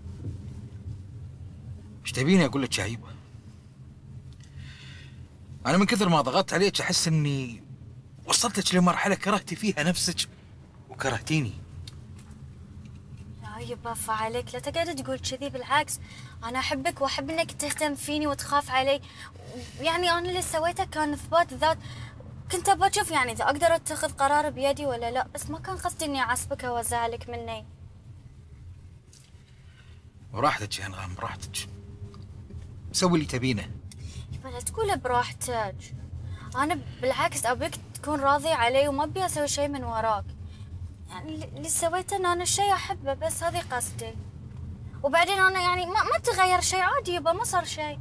Speaker 16: ايش تبيني اقول لك يا هيبه؟ انا من كثر ما ضغطت عليك احس اني وصلتك لمرحله كرهتي فيها نفسك وكرهتيني.
Speaker 1: لا يبا فعليك، لا تقعد تقول كذي. بالعكس انا احبك واحب انك تهتم فيني وتخاف علي. يعني انا اللي سويته كان اثبات ذات. كنت ابغى اشوف يعني اذا اقدر اتخذ قرار بيدي ولا لا، بس ما كان قصدي اني اعصبك وازعلك مني.
Speaker 16: براحتك يا انغام، براحتك. سوي اللي تبينه.
Speaker 1: يبا لا تقول براحتك. انا بالعكس ابيك تكون راضي علي وما ابي اسوي شيء من وراك. يعني اللي سويته ان انا الشيء احبه، بس هذه قصدي. وبعدين انا يعني ما تغير شيء، عادي يبا ما صار شيء.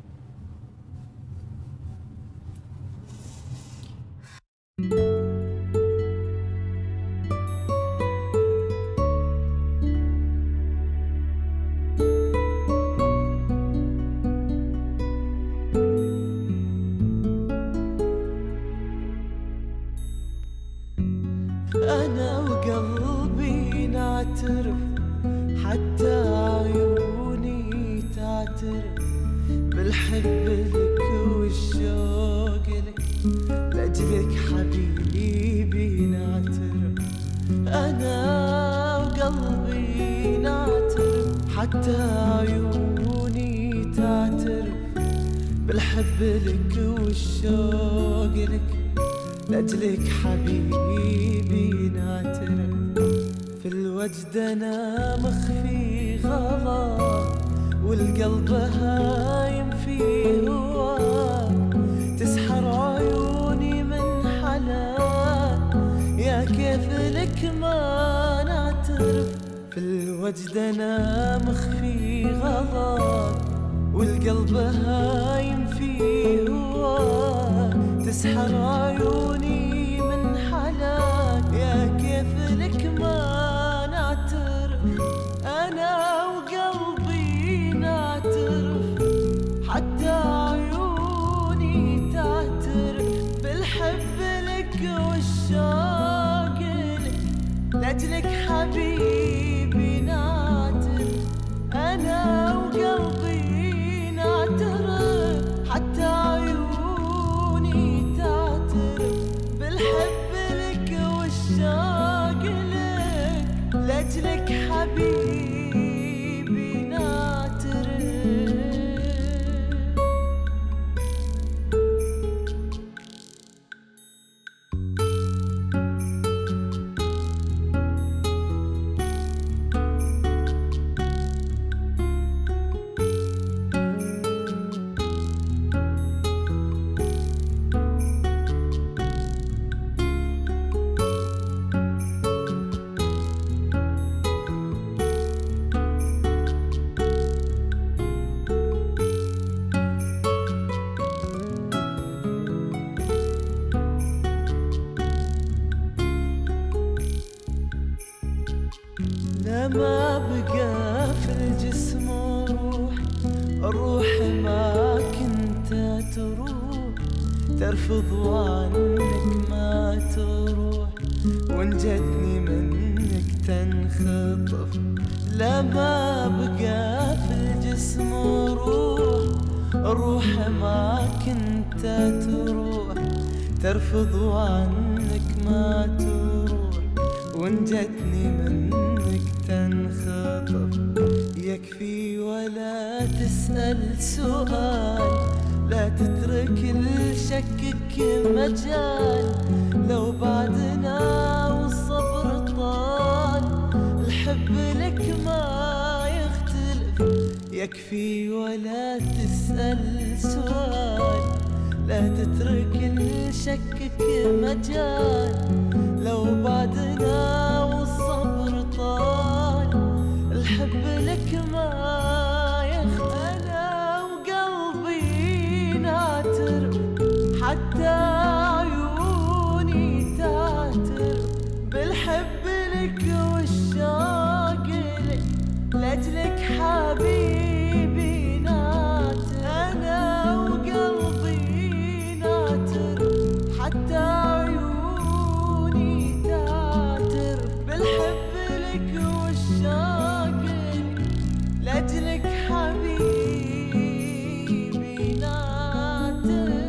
Speaker 8: أنا وقلبي نعترف، حتى عيوني تعترف بالحب لك والشوق لك، لأجلك حبيبي نعترف. أنا وقلبي نعترف، حتى عيوني تعترف بالحب لك والشوق لك، لأجلك حبيبي نعترف. في الوجد أنا مخفي غضب، والقلب هايم في هواك، تسحر عيوني من حلاوتك وجدنا مخفي غضب والقلب هايم فيه هواك تسحر عيوني من حلاك يا كيف لك ما نعترف أنا وقلبي نعترف حتى عيوني تعترف بالحب لك والشوق لك لأجلك حبيبي نعترف أنا وقلبي نعترف حتى عيوني تعترف بالحب لك والشوق لك لأجلك حبيبي نعترف. ما بقى في الجسم روح الروح ما كنت تروح ترفض وعنك ما تروح وان جتني منك تنخطف لا ما بقى في الجسم روح الروح ما كنت تروح ترفض وعنك ما تروح وان جتني منك تنخطف يكفي ولا تسأل سؤال لا تترك لشكك مجال لو بعدنا والصبر طال الحب لك ما يختلف يكفي ولا تسأل سؤال لا تترك لشكك مجال لو بعدنا والصبر طال الحب لك ما يختلف أنا وقلبي نعترف حتى عيوني تعترف بالحب لك والشوق لك لأجلك حبيبي نعترف أنا وقلبي نعترف حتى عيوني تعترف بالحب لك والشوق لك لأجلك حبيبي نعترف.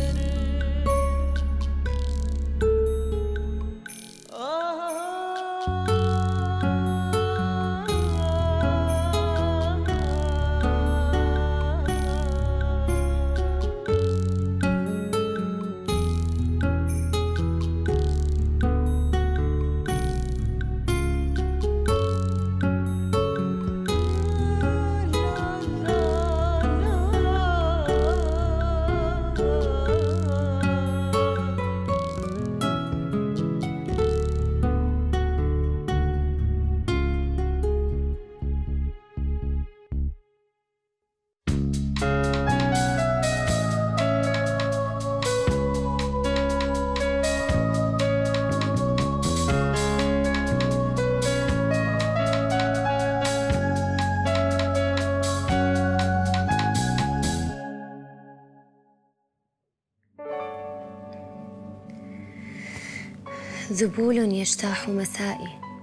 Speaker 11: ذبول يجتاح مسائي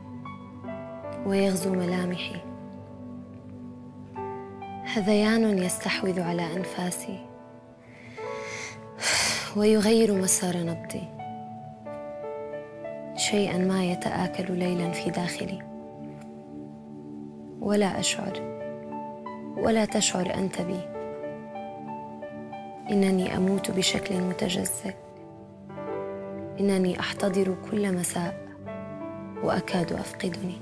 Speaker 11: ويغزو ملامحي هذيان يستحوذ على أنفاسي ويغير مسار نبضي شيئا ما يتآكل ليلا في داخلي ولا أشعر ولا تشعر أنت بي إنني أموت بشكل متجزئ إنني أحتضر كل مساء وأكاد أفقدني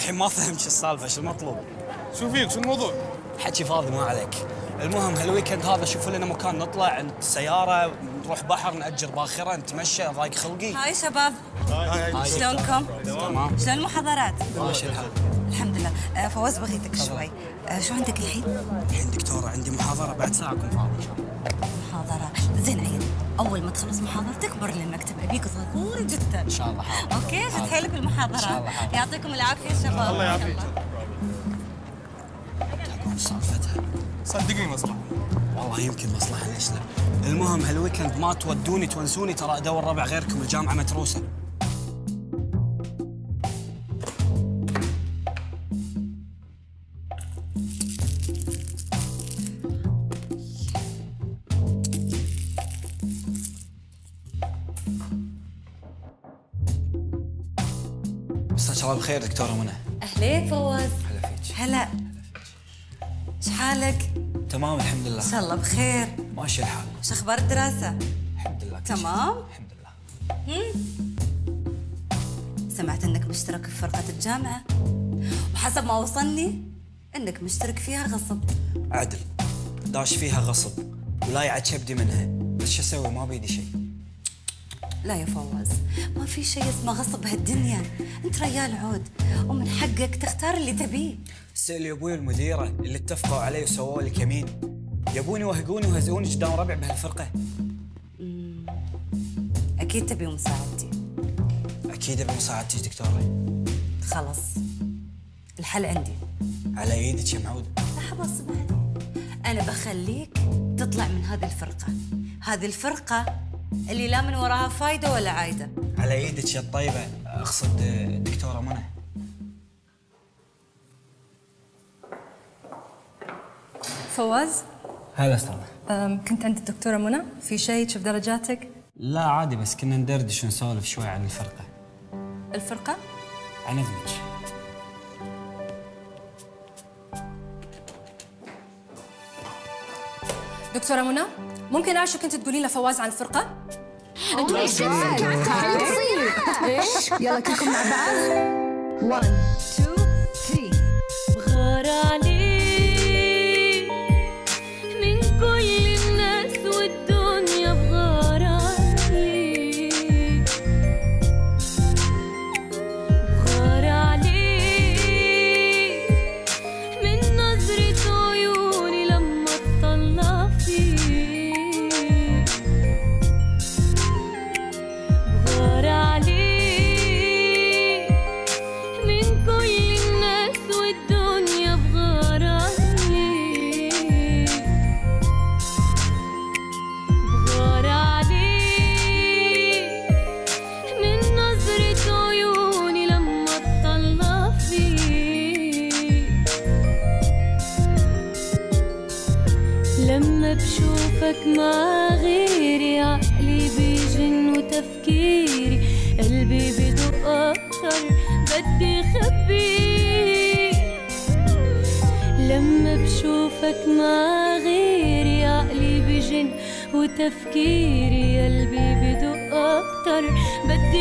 Speaker 14: للحين ما فهمت شو السالفه، شو المطلوب؟
Speaker 12: شو فيك؟ شو الموضوع؟
Speaker 14: حكي فاضي ما عليك. المهم هالويكند هذا شوفوا لنا مكان نطلع عند سياره، نروح بحر، نأجر باخره، نتمشى، ضايق خلقي.
Speaker 10: هاي شباب.
Speaker 14: هاي.
Speaker 10: شلونكم؟
Speaker 14: تمام.
Speaker 10: شلون المحاضرات؟
Speaker 14: ماشي الحال.
Speaker 10: الحمد لله. فواز بغيتك شوي. شو عندك الحين؟
Speaker 14: الحين دكتوره عندي محاضره بعد ساعه اكون فاضي ان شاء الله.
Speaker 10: محاضرة. زين عيد، أول ما تخلص محاضرتك بر للمكتب، أبيك ضروري جدا.
Speaker 14: ان شاء الله حاضر.
Speaker 10: أوكي، شد حيلك بالمحاضرة.
Speaker 14: ان شاء الله حاضر.
Speaker 10: يعطيكم العافية شباب.
Speaker 12: الله يعافيك.
Speaker 14: تكون سالفتها.
Speaker 12: صدقني مصلحه.
Speaker 14: والله يمكن مصلحه، ليش لا؟ المهم هالويكند ما تودوني تونسوني، ترى ادور ربع غيركم، الجامعه متروسه. مساك الله بخير دكتوره منى.
Speaker 10: أهلين فواز.
Speaker 14: هلا فيك.
Speaker 10: هلا. إيش حالك؟
Speaker 14: تمام الحمد لله.
Speaker 10: إن شاء الله بخير.
Speaker 14: ماشي الحال.
Speaker 10: إيش أخبار الدراسة؟
Speaker 14: الحمد لله.
Speaker 10: تمام؟
Speaker 14: الحمد لله.
Speaker 10: سمعت إنك مشترك في فرقة الجامعة، وحسب ما وصلني إنك مشترك فيها غصب.
Speaker 14: عدل، داش فيها غصب ولا يعد كبدي منها، بس شو اسوي ما بيدي شيء.
Speaker 10: لا يا فواز، ما في شيء اسمه غصب بهالدنيا، انت ريال عود ومن حقك تختار اللي تبيه.
Speaker 14: سألي ابوي المديره اللي اتفقوا علي وسووا لي كمين، يبوني يوهقوني ويهزئوني قدام ربع بهالفرقه.
Speaker 10: اكيد تبي مساعدتي.
Speaker 14: اكيد ابي مساعدتك دكتوره.
Speaker 10: خلاص، الحل عندي.
Speaker 14: على ايدك يا معود.
Speaker 10: لحظه اسمعني، انا بخليك تطلع من هذه الفرقه، هذه الفرقه اللي لا من وراها فايده ولا عايده.
Speaker 14: على ايدك يا الطيبه، اقصد دكتوره منى.
Speaker 2: فواز.
Speaker 14: هلا استاذه.
Speaker 2: كنت عند الدكتورة منى، في شيء تشوف درجاتك؟
Speaker 14: لا عادي، بس كنا ندردش ونسولف شوي عن الفرقه.
Speaker 2: الفرقة؟
Speaker 14: عن اذنك.
Speaker 2: دكتورة منى، ممكن اعرف شو كنت تقولين لفواز عن الفرقة؟
Speaker 6: يلا كلكم مع بعض. 1 2 3. بغار عليك من كل الناس والدنيا، بغار عليك، بغار عليك من نظرة عيوني لما اطلع فيك، بغار عليك من كل الناس والدنيا، بغار عليك، بغار عليك من نظرة عيوني لما اطلع فيك، لما بشوفك مع غيري عقلي بيجن وتفكيري قلبي بدق أكتر بدي خبيك، لما بشوفك مع غيري عقلي بيجن وتفكيري قلبي بدق أكتر بدي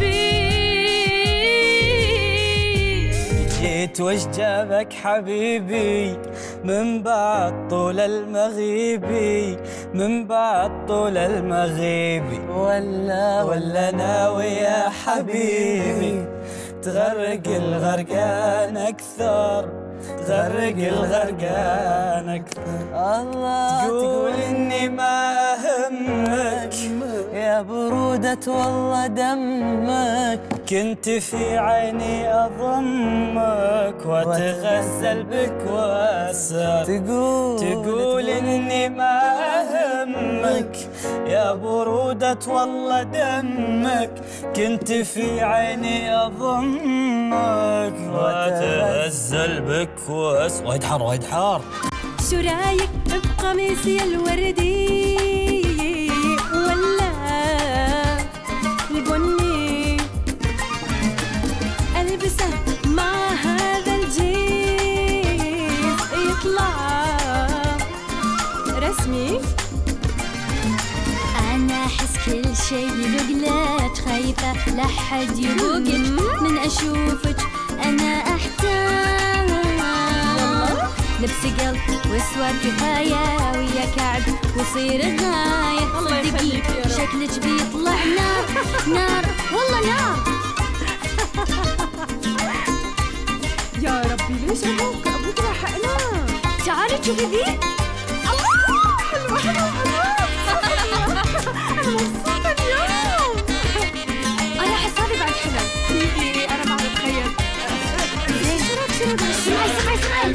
Speaker 6: خبيك.
Speaker 14: جيت وش جابك حبيبي من بعد طول المغيبي، من بعد طول المغيبي، ولا ناوي يا حبيبي تغرق الغرقان أكثر، تغرق الغرقان أكثر. الله تقول إني ما أهمك يا برودة والله دمك، كنت في عيني أضمك وأتغزل بك وأسر، تقول إني ما أهمك يا برودة والله دمك، كنت في عيني أضمك وأتغزل بك وأسر. وايد حار وايد حار.
Speaker 6: شو رايك بقميصي الوردي ولا البني، البسه مع هذا الجيب يطلع رسمي.
Speaker 7: أنا أحس كل شي يدق لك، خايفة لحد يبوقك من أشوفك أنا أحتاج لبس قلب واسود كفاية ويا كعب وصير غاية. صدقي شكلك بيطلع نار نار والله نار.
Speaker 6: يا ربي ليش أبوك لحقنا.
Speaker 7: تعالي شوفي ذي.
Speaker 6: الله حلوة حلوة حلوة. أنا مبسوطة اليوم.
Speaker 7: أنا حسابي بعد حلو.
Speaker 6: دقيقة أنا ما بتخيل.
Speaker 7: سمعي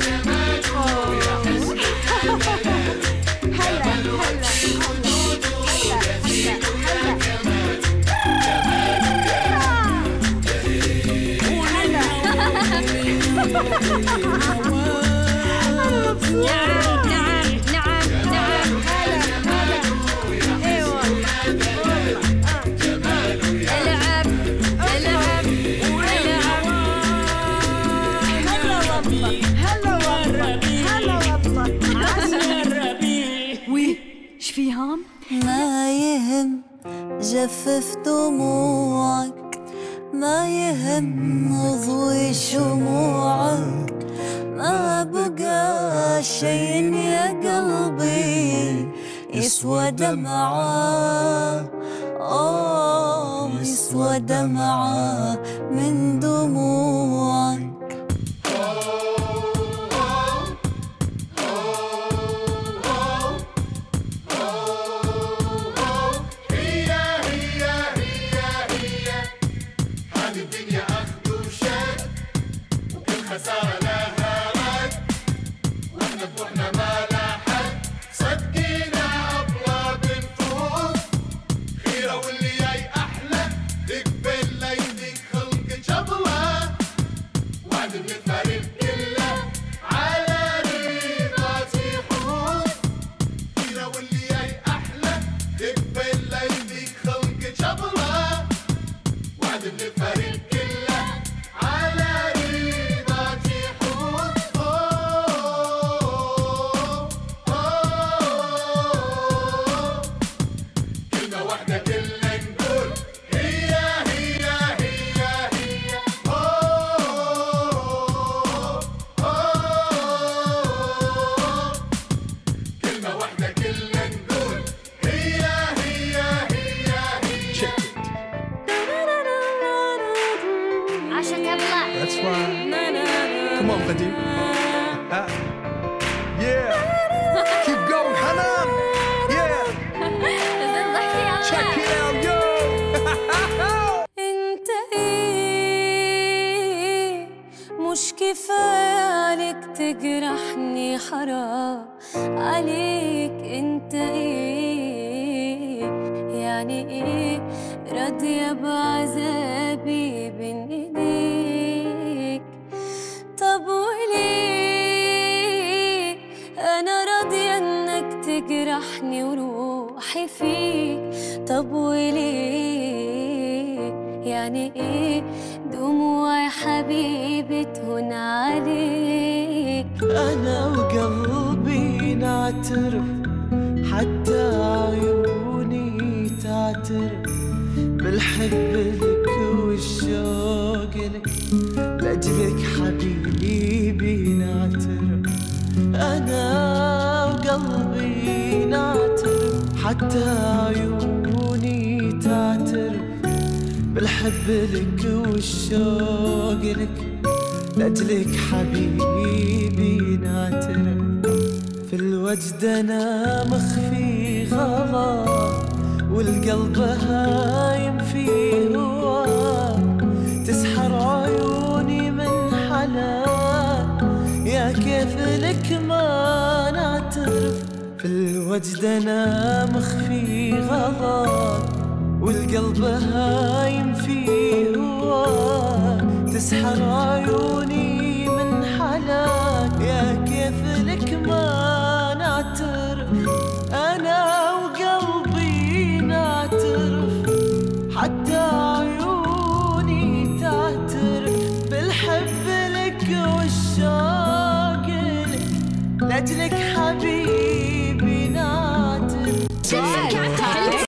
Speaker 9: ما يهم جفف دموعك، ما يهم ضوي شموعك، ما بقى شيء يا قلبي يسوى دمعة. يسوى دمعة من دموعك.
Speaker 8: خسارة لها رد واحنا بروحنا ما لا حد. صدقينا أبلا بنفوز خيرة واللي جاي أحلى. تقبل ليدك خلق جبلة وعد من الفريق كله على رضا يحوز. خيرة واللي جاي أحلى. تقبل ليدك خلق جبلة وعد من الفريق كله على
Speaker 12: That's right. Come on, Fadi. Yeah. Keep going, Hanan. Yeah. Check it out, yo.
Speaker 6: انت ايه مش كفاية عليك تجرحني حرام عليك. انت ايه يعني ايه راضية بعذابي بين ايديك. طب وليه انا راضية انك تجرحني وروحي فيك. طب وليه يعني ايه دموعي حبيبي تهون عليك.
Speaker 9: أنا وقلبي نعترف حتى عيوني تعترف بالحب لك والشوق لك. لأجلك حبيبي نعترف. أنا وقلبي نعترف حتى عيوني تعترف بالحب لك والشوق لك. لأجلك حبيبي نعترف. في الوجد أنا مخفي غلا والقلب هايم فيه هوا. تسحر عيوني من حلاك يا كيف لك ما نعترف. في الوجد أنا مخفي غلا والقلب هايم فيه هوا. تسحر عيوني من حلاك يا كيف لك ما نعترف. أنا وقلبي نعترف حتى عيوني تعترف بالحب لك والشوق لك. لأجلك حبيبي